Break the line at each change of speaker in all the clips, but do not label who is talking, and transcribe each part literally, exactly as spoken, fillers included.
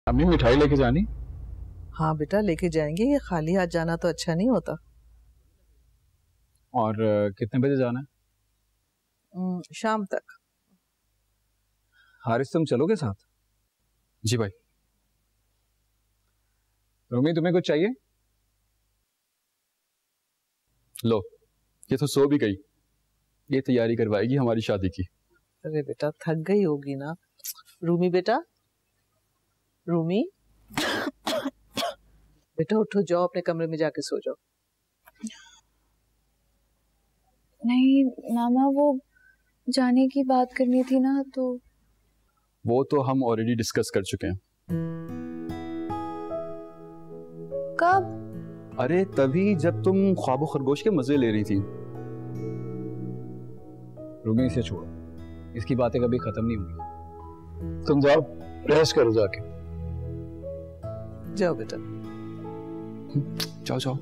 अम्मी मिठाई लेके जानी?
हाँ बेटा लेके जाएंगे, ये खाली हाथ जाना तो अच्छा नहीं होता।
और कितने बजे जाना है?
शाम तक।
हारिस तुम चलोगे साथ?
जी भाई।
रोमी तुम्हें कुछ चाहिए?
लो, ये तो सो भी गई, ये तैयारी करवाएगी हमारी शादी की।
अरे बेटा थक गई होगी ना। रूमी बेटा, रूमी बेटा उठो, जाओ अपने कमरे में जाके सो जाओ।
नहीं मामा, वो जाने की बात करनी थी ना, तो
वो तो हम ऑलरेडी डिस्कस कर चुके हैं।
कब?
अरे तभी जब तुम ख्वाबो खरगोश के मजे ले रही थी।
रूमी इसे छोड़ो, इसकी बातें कभी खत्म नहीं होंगी। तुम जाओ रेस्ट करो जाके।
जाओ बेटा।
जाओ जाओ।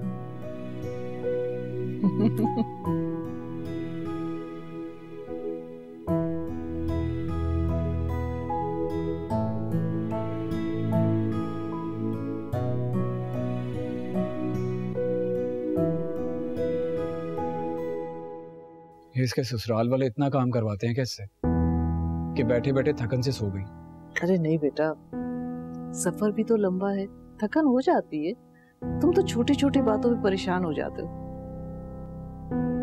इसके ससुराल वाले इतना काम करवाते हैं कैसे कि बैठे बैठे थकन से सो गई।
अरे नहीं बेटा, सफर भी तो लंबा है, थकन हो जाती है। तुम तो छोटी छोटी बातों में परेशान हो जाते हो।